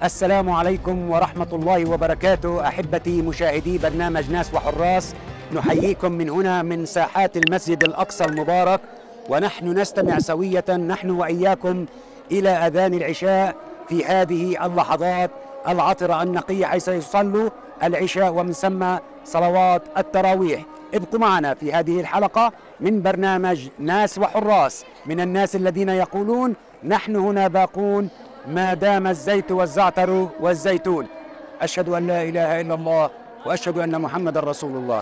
السلام عليكم ورحمة الله وبركاته. أحبتي مشاهدي برنامج ناس وحراس، نحييكم من هنا من ساحات المسجد الأقصى المبارك، ونحن نستمع سوية نحن وإياكم إلى أذان العشاء في هذه اللحظات العطرة النقية، حيث يصلوا العشاء ومن ثم صلوات التراويح. ابقوا معنا في هذه الحلقة من برنامج ناس وحراس، من الناس الذين يقولون نحن هنا باقون ما دام الزيت والزعتر والزيتون. أشهد أن لا إله إلا الله وأشهد أن محمد رسول الله.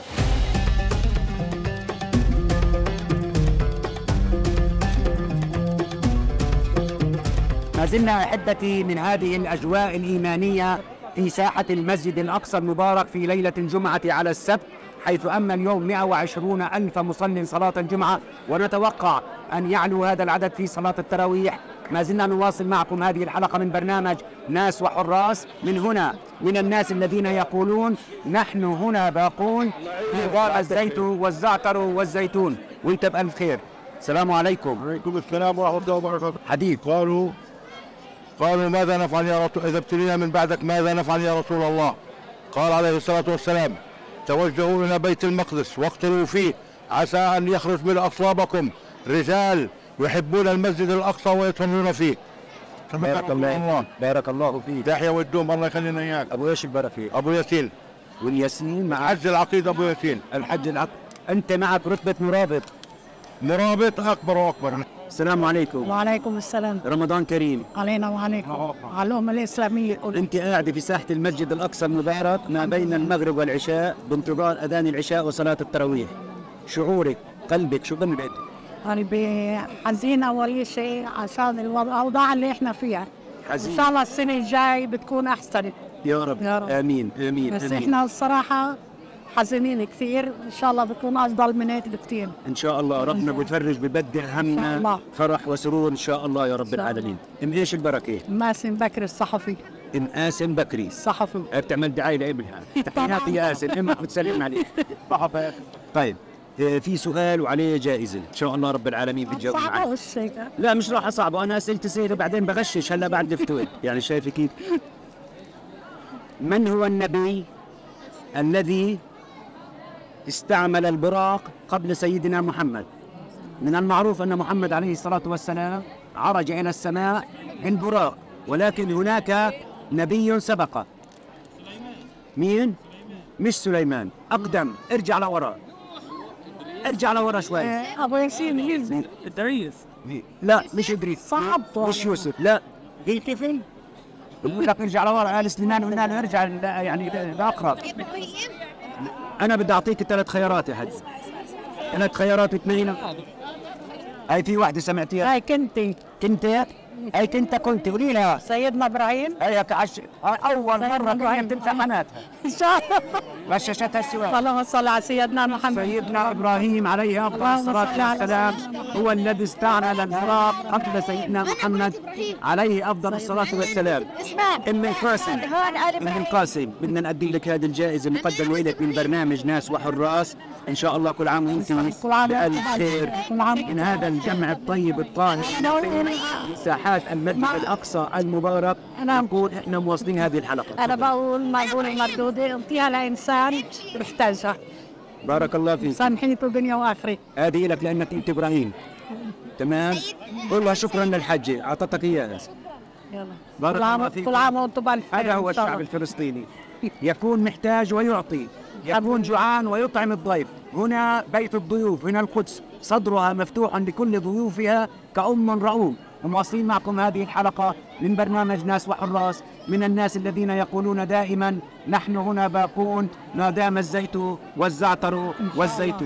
ما زلنا أحبتي من هذه الأجواء الإيمانية في ساحة المسجد الأقصى المبارك في ليلة الجمعة على السبت، حيث أما اليوم 120 ألف مصل صلاة الجمعة، ونتوقع أن يعلو هذا العدد في صلاة التراويح. ما زلنا نواصل معكم هذه الحلقة من برنامج ناس وحراس، من هنا من الناس الذين يقولون نحن هنا باقون في الزيت والزعتر والزيتون. وانت بألف خير. السلام عليكم. وعليكم السلام ورحمة الله وبركاته. حديث قالوا ماذا نفعل يا رسول، إذا ابتلينا من بعدك ماذا نفعل يا رسول الله؟ قال عليه الصلاة والسلام: توجهوا إلى بيت المقدس واقتلوا فيه، عسى أن يخرج من أصلابكم رجال يحبون المسجد الأقصى ويصلون فيه. بارك الله بارك الله فيك. تحيا والدوم، الله يخلينا إياك. أبو ايش البركة؟ أبو ياسين. والياسين مع حج العقيد أبو ياسين. الحج العقيد. أنت معك رتبة مرابط. مرابط أكبر وأكبر. السلام عليكم. وعليكم السلام. رمضان كريم علينا وعليكم. على الأمة الإسلامية. أنت قاعدة في ساحة المسجد الأقصى المبارك ما بين المغرب والعشاء بانتظار أذان العشاء وصلاة التراويح. شعورك، قلبك شو قلبك؟ قلبي حزين أول شيء عشان الأوضاع اللي إحنا فيها. حزين. إن شاء الله السنة الجاي بتكون أحسن. يا رب. يا رب. آمين آمين. بس آمين. إحنا الصراحة حزينين كثير، إن شاء الله بتكون أفضل من هيك بكثير. إن شاء الله ربنا بيفرج ببدع همنا فرح وسرور إن شاء الله يا رب العالمين. أم إيش البركة؟ ماسم بكر الصحفي. أم قاسم بكري الصحفي. بتعمل دعاية لابنها. تحياتي يا قاسم، أمك بتسلم عليك. طيب في سؤال وعليه جائزة إن شاء الله رب العالمين بتجاوب معي. لا مش راح أصعبه، أنا أسئلتي سهلة بعدين بغشش هلا بعد الفتوى. يعني شايف كيف؟ من هو النبي الذي استعمل البراق قبل سيدنا محمد؟ من المعروف أن محمد عليه الصلاة والسلام عرج إلى السماء بالبراق، ولكن هناك نبي سبقه. مين؟ مش سليمان، أقدم. ارجع لورا، ارجع لورا شوي. أبو ياسين. إدريس. لا مش إدريس. صعب. مش يوسف. لا هي كيفين؟ بقول لك ارجع لورا. آل سليمان قلنا له ارجع يعني لأقرب. أنا بدي أعطيك 3 خيارات يا حج. 3 خيارات واثنين. هاي في واحدة سمعتيها؟ هاي كنتي. هاي كنت قولي لها. سيدنا إبراهيم. هي أول مرة إبراهيم تنسى حماتها. إن شاء الله. غششتها السؤال. اللهم صل على سيدنا محمد. سيدنا إبراهيم عليه أفضل الصلاة والسلام هو الذي استعمل البراق قبل سيدنا محمد عليه أفضل الصلاة والسلام. أم القاسم بدنا نقدم لك هذه الجائزة مقدمة لك من برنامج ناس وحراس. إن شاء الله كل عام وأنت بألف خير من هذا الجمع الطيب الطاهر في ساحات المسجد الأقصى المبارك. نقول إحنا مواصلين هذه الحلقة. أنا بقول مقبولة المردودة، أعطيها لإنسان محتاجها. بارك الله فيك. سامحيني في الدنيا وآخرة. هذه لك لأنك أنت إبراهيم. تمام. قول له شكرا للحجة أعطتك إياها. يلا. بارك الله فيك. كل عام وأنتم بألف خير. هذا هو الشعب الفلسطيني، يكون محتاج ويعطي، يكون جوعان ويطعم الضيف. هنا بيت الضيوف، هنا القدس صدرها مفتوح لكل ضيوفها كأم رؤوم. ومواصلين معكم هذه الحلقة من برنامج ناس وحراس، من الناس الذين يقولون دائما نحن هنا باقون ما دام الزيت والزعتر والزيتون.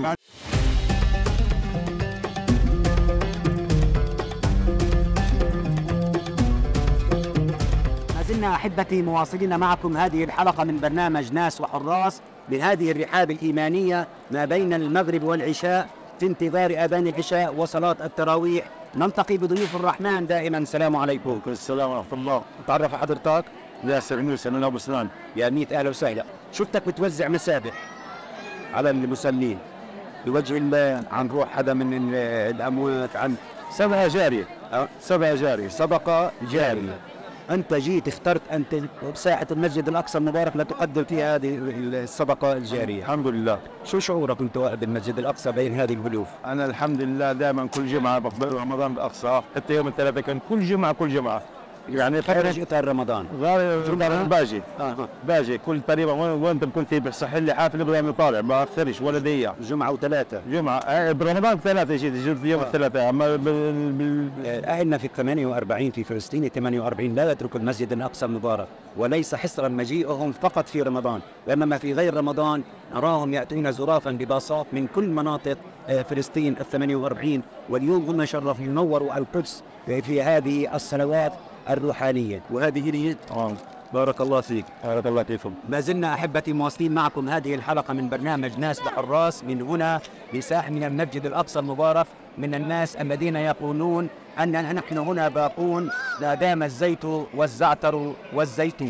ما زلنا أحبتي مواصلين معكم هذه الحلقة من برنامج ناس وحراس بهذه الرحاب الإيمانية ما بين المغرب والعشاء في انتظار أذان العشاء وصلاة التراويح. نلتقي بضيوف الرحمن دائما. السلام عليكم. السلام ورحمة الله. تعرف حضرتك؟ ياسر نوسي، أنا أبو سنان. يا ميت أهلا وسهلا. شفتك بتوزع مسابح على المسلين بوجه الله عن روح حدا من الأموات، عن سبقة جارية. صدقة جارية. أنت جيت اخترت أنت ساحة المسجد الأقصى المبارك لتقدم فيها هذه الصدقة الجارية. الحمد لله. شو شعورك أنت واقف بالمسجد الأقصى بين هذه الألوف؟ أنا الحمد لله دائما كل جمعة بقبل رمضان الأقصى، حتى يوم الثلاثاء كان كل جمعة يعني خارج إطار رمضان. باجي كل تقريبا وين بكون في بصح لي حافل بدي طالع ما أخرش ولا دقيقة. جمعة وثلاثة. جمعة برمضان ثلاثة جيت يوم الثلاثاء. أما أهلنا في 48 في فلسطين 48 لا يتركوا المسجد الأقصى المبارك، وليس حصرا مجيئهم فقط في رمضان، وإنما في غير رمضان نراهم يأتون زرافا بباصات من كل مناطق فلسطين 48، واليوم هم شرفوا ينوروا القدس في هذه الصلوات الروحانية. وهذه هي بارك الله فيك. بارك الله فيكم. ما زلنا أحبتي مواصلين معكم هذه الحلقة من برنامج ناس وحراس من هنا بساحة من المسجد الأقصى المبارك، من الناس الذين يقولون أننا نحن هنا باقون لا دام الزيت والزعتر والزيتون.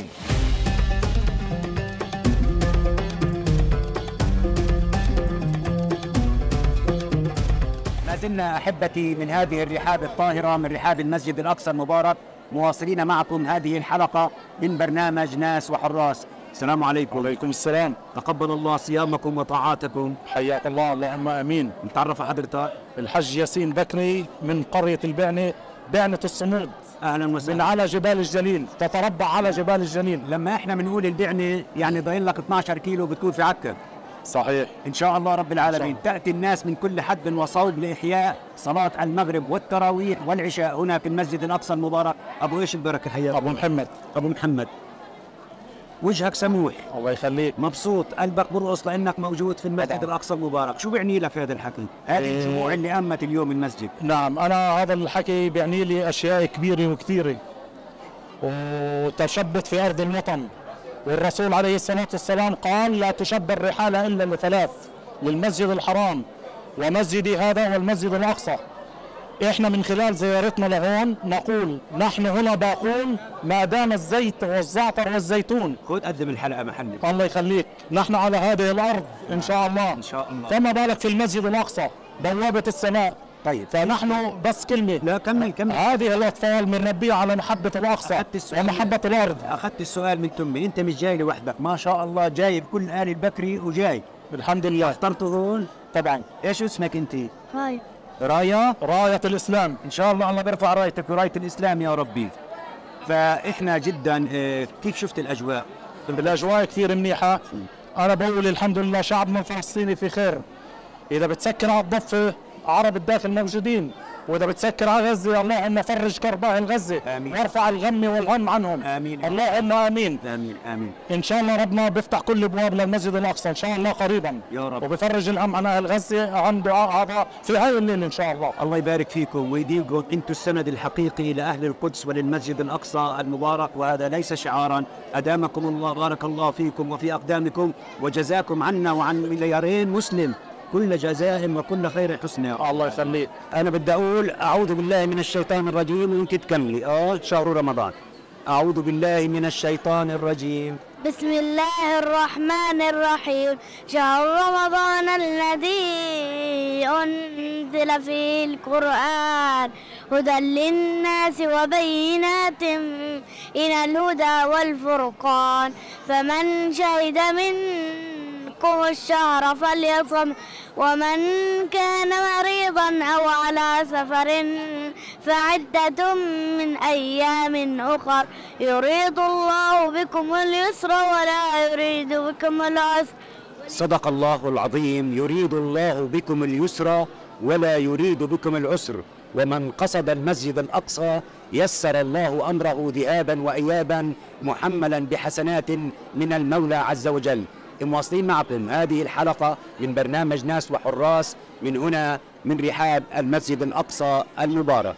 ما زلنا أحبتي من هذه الرحاب الطاهرة من رحاب المسجد الأقصى المبارك مواصلين معكم هذه الحلقة من برنامج ناس وحراس. السلام عليكم. وعليكم السلام. تقبل الله صيامكم وطاعاتكم. حياك الله. اللهم امين. نتعرف حضرتك؟ الحج ياسين بكري من قرية البعنة، بعنة الصمود. اهلا وسهلا. من على جبال الجليل، تتربع على جبال الجليل. لما احنا بنقول البعنة يعني ضايل لك 12 كيلو بتكون في عكا. صحيح. ان شاء الله رب العالمين. تأتي الناس من كل حد وصوب لإحياء صلاة المغرب والتراويح والعشاء هنا في المسجد الأقصى المبارك. أبو إيش البركة حياك؟ أبو محمد. أبو محمد، وجهك سموح، الله يخليك، مبسوط، قلبك برقص لأنك موجود في المسجد الأقصى المبارك. شو بيعني لك هذا الحكي؟ هذه الجموع اللي أمت اليوم المسجد. نعم، أنا هذا الحكي بيعني لي أشياء كبيرة وكثيرة، وتشبت في أرض الوطن، والرسول عليه الصلاة والسلام قال لا تشب الرحال إلا لثلاث: للمسجد الحرام ومسجدي هذا والمسجد الأقصى. إحنا من خلال زيارتنا لهون نقول نحن هنا باقون ما دام الزيت والزعتر والزيتون. خذ قدم الحلقة محلي. الله يخليك. نحن على هذه الأرض إن شاء الله. إن شاء الله. فما بالك في المسجد الأقصى بوابة السماء. طيب. فنحن بس كلمة. لا كمل. هذه الأطفال بنربيها على محبة الأقصى ومحبة الأرض. أخذت السؤال من تمي. أنت مش جاي لوحدك، ما شاء الله جايب كل آل البكري وجاي. الحمد لله. اخترته هون طبعا. إيش اسمك أنت؟ هاي راية الإسلام. إن شاء الله الله بيرفع رايتك وراية الإسلام يا ربي. فإحنا جدا كيف شفت الأجواء؟ الأجواء كثير منيحة. أنا بقول الحمد لله شعبنا الفلسطيني في خير. إذا بتسكر على الضفة عرب الداخل موجودين، وإذا بتسكر على غزة اللهم فرج كرب أهل غزة وارفع الغم والهم عنهم. آمين. اللهم آمين. آمين آمين. إن شاء الله ربنا بيفتح كل أبواب للمسجد الأقصى إن شاء الله قريبا يا رب، وبفرج الهم عن أهل غزة عن دعاء هذا في هاي الليل إن شاء الله. الله يبارك فيكم ويديمكم. أنتم السند الحقيقي لأهل القدس وللمسجد الأقصى المبارك، وهذا ليس شعارا. أدامكم الله، بارك الله فيكم وفي أقدامكم، وجزاكم عنا وعن مليارين مسلم كل جزاء وكل خير حسنى. الله يخليك. أنا بدي أقول أعوذ بالله من الشيطان الرجيم وأنت تكملي. شهر رمضان. أعوذ بالله من الشيطان الرجيم. بسم الله الرحمن الرحيم. شهر رمضان الذي أنزل فيه القرآن هدى للناس وبينات من الهدى والفرقان، فمن شهد منكم الشهر فليصم، ومن كان مريضا أو على سفر فعدة من أيام أخر يريد الله بكم اليسر ولا يريد بكم العسر. صدق الله العظيم. يريد الله بكم اليسر ولا يريد بكم العسر، ومن قصد المسجد الأقصى يسر الله أمره ذهابا وإيابا محملا بحسنات من المولى عز وجل. مواصلين معكم هذه الحلقة من برنامج ناس وحراس من هنا من رحاب المسجد الأقصى المبارك.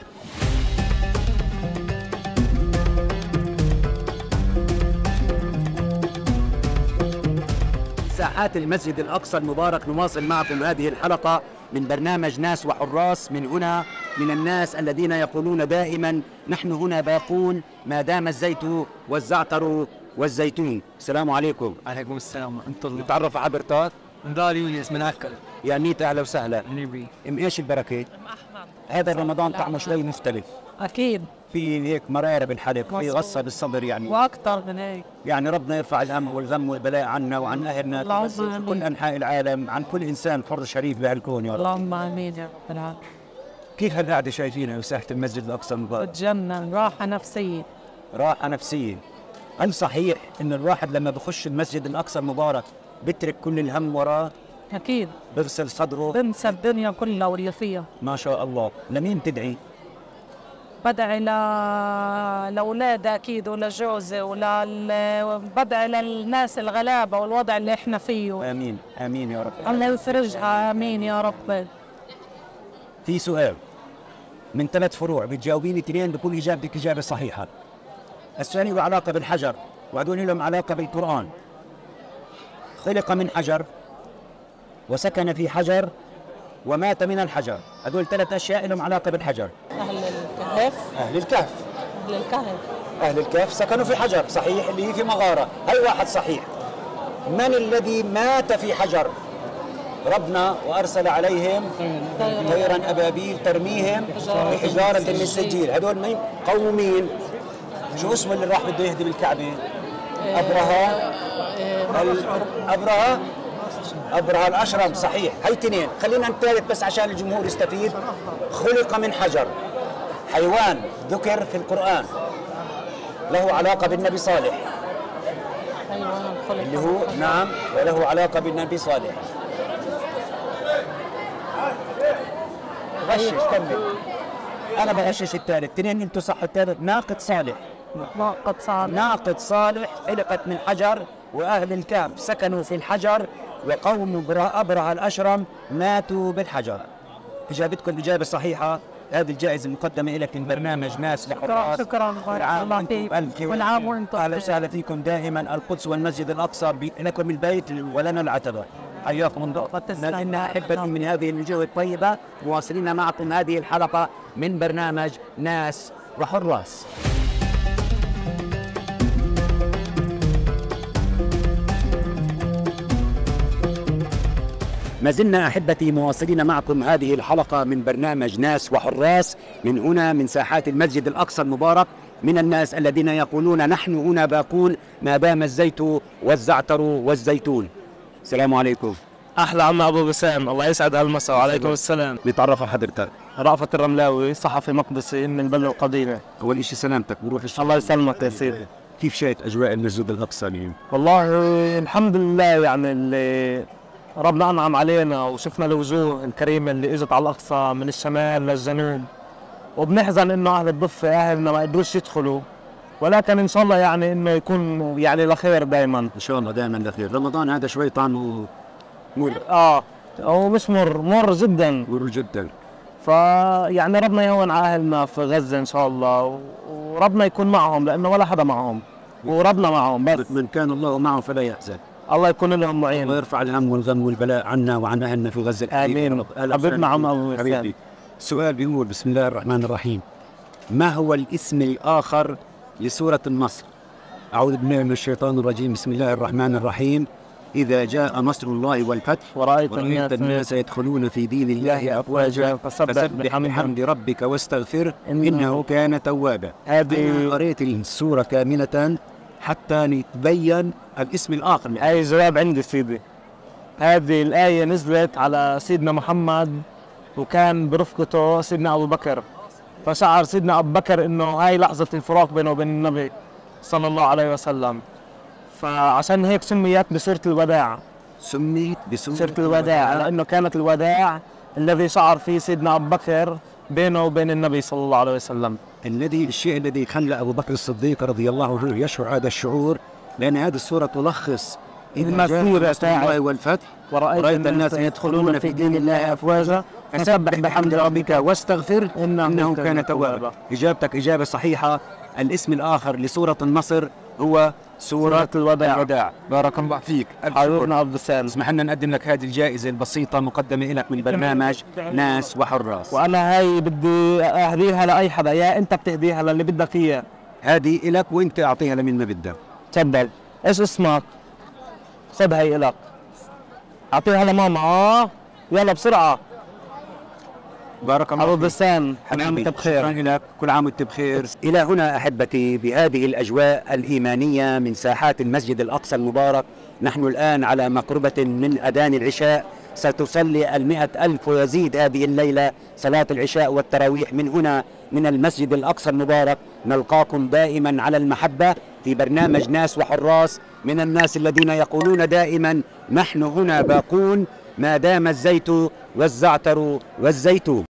ساحات المسجد الأقصى المبارك نواصل معكم هذه الحلقة من برنامج ناس وحراس من هنا من الناس الذين يقولون دائما نحن هنا باقون ما دام الزيت والزعتر والزيتون. السلام عليكم. عليكم السلام ورحمة الله. نتعرف على حضرتك؟ نضال يونس من عكا. يا ميت أهلا وسهلا. نبي. إيش البركة؟ أحمد. هذا رمضان طعمه شوي مختلف. أكيد في هيك مرارة بالحلق، في غصة بالصبر يعني. وأكثر من هيك. يعني ربنا يرفع الهم والغم والبلاء عنا وعن أهلنا في كل أنحاء العالم، عن كل إنسان حر شريف بهالكون يا رب. اللهم آمين يا رب العالمين. كيف هالقعدة شايفينها بساحة المسجد الأقصى المبارك؟ بتجنن، راحة نفسية. راحة نفسية. هل صحيح إن الواحد لما بخش المسجد الأقصى المبارك بترك كل الهم وراه؟ أكيد. بغسل صدره؟ بنسى الدنيا كلها واللي فيها. ما شاء الله. لمين تدعي؟ بدعي لأولادي أكيد ولجوزي بدعي للناس الغلابة والوضع اللي إحنا فيه. آمين آمين يا رب. الله يفرجها، آمين يا رب. في سؤال من 3 فروع بتجاوبيني 2 بكل إجابتك إجابة صحيحة. الثاني له علاقة بالحجر وهدول لهم علاقة بالقرآن. خلق من حجر وسكن في حجر ومات من الحجر. هدول 3 أشياء لهم علاقة بالحجر. أهل الكهف. أهل الكهف. أهل الكهف. أهل الكهف سكنوا في حجر، صحيح، اللي هي في مغارة. هي واحد صحيح. من الذي مات في حجر؟ ربنا وأرسل عليهم طيرا أبابيل ترميهم بحجارة من سجيل. هدول مين؟ قوم مين؟ شو اسمه اللي راح بده يهدم الكعبة؟ أبرهة الأشرم، صحيح. هي 2. خلينا الثالث بس عشان الجمهور يستفيد. خلق من حجر، حيوان ذكر في القرآن له علاقة بالنبي صالح، اللي هو نعم وله علاقة بالنبي صالح. غشش كمل. أنا بغشش الثالث. 2 أنتوا صح. الثالث ناقة صالح. ناقة صالح خلقت من حجر، وأهل الكهف سكنوا في الحجر، وقوم أبرهة الأشرم ماتوا بالحجر. إجابتكم الإجابة صحيحة. هذه الجائزة المقدمة لك من برنامج ناس لحراس. شكرا الله فيك. والعام وانتم أهلا وسهلا فيكم دائما. القدس والمسجد الأقصى لكم البيت ولنا العتبة. حياكم الله. إن أحبتي من هذه الوجوه الطيبة مواصلين معكم هذه الحلقة من برنامج ناس وحراس. ما زلنا أحبتي مواصلين معكم هذه الحلقة من برنامج ناس وحراس من هنا من ساحات المسجد الأقصى المبارك، من الناس الذين يقولون نحن هنا باقون ما دام الزيت والزعتر والزيتون. السلام عليكم. احلى عم ابو بسام، الله يسعد هالمساء. وعليكم السلام. بيتعرف حضرتك؟ رأفت الرملاوي، صحفي مقدسي من البلدة القديمة. أول شيء سلامتك. بروح الله يسلمك يا سيدي. كيف شايف أجواء المسجد الأقصى اليوم؟ والله الحمد لله، يعني اللي ربنا أنعم علينا وشفنا الوجوه الكريمة اللي اجت على الأقصى من الشمال للجنوب، وبنحزن إنه أهل الضفة أهلنا ما قدروش يدخلوا، ولكن إن شاء الله يعني إنه يكون يعني لخير دائما. إن شاء الله دائما لخير. رمضان هذا شوي طعمه مر. هو مش مر جدا. مر جدا. فيعني ربنا يهون على أهلنا في غزة إن شاء الله، وربنا يكون معهم لأنه ولا حدا معهم، وربنا معهم بس. من كان الله معه فلا يحزن. الله يكون لهم معين ويرفع الهم والغم والبلاء عنا وعن أهلنا في غزة. آمين. حبيبنا عم أبو حبيبي. السؤال بيقول بسم الله الرحمن الرحيم: ما هو الاسم الآخر لسورة النصر؟ أعوذ بالله من الشيطان الرجيم. بسم الله الرحمن الرحيم: إذا جاء نصر الله والفتح ورأيت الناس يدخلون في دين الله أفواجا فسبح بحمد ربك واستغفر إنه كان توابا. هذه قريت السورة كاملة حتى نتبين الاسم الآخر. أي جواب عندي سيدي. هذه الآية نزلت على سيدنا محمد وكان برفقته سيدنا أبو بكر، فشعر سيدنا أبو بكر إنه هاي لحظة الفراق بينه وبين النبي صلى الله عليه وسلم، فعشان هيك سميت بسورة الوداع. سميت بسورة الوداع لأنه كانت الوداع الذي شعر فيه سيدنا أبو بكر بينه وبين النبي صلى الله عليه وسلم. الشيء الذي خلى أبو بكر الصديق رضي الله عنه يشعر هذا الشعور، لأن هذه السورة تلخص المسورة الله والفتح ورأيت الناس يدخلون في دين الله أفواجا فسبح بحمد ربك واستغفر إنه كان توابا. إجابتك إجابة صحيحة. الاسم الآخر لسورة النصر هو سورة الوداع. بارك الله فيك. حبيبنا عبد السلام، اسمح لنا نقدم لك هذه الجائزة البسيطة مقدمة لك من برنامج ناس وحراس. وأنا هاي بدي أهديها لأي حدا، يا أنت بتهديها للي بدك إياه. هذه إلك وأنت أعطيها لمن ما بدك. تفضل. إيش اسمك؟ خذ هي إلك. أعطيها لماما. يلا بسرعة. بارك الله أبو فيك. بسام حبيبي. عام وأنت بخير. شكرا لك، كل عام وانت بخير. إلى هنا أحبتي بهذه الأجواء الإيمانية من ساحات المسجد الأقصى المبارك، نحن الآن على مقربة من أذان العشاء. ستصلي 100,000 ويزيد هذه الليلة صلاة العشاء والتراويح من هنا من المسجد الأقصى المبارك. نلقاكم دائما على المحبة في برنامج ناس وحراس، من الناس الذين يقولون دائما نحن هنا باقون ما دام الزيت والزعتر والزيتون.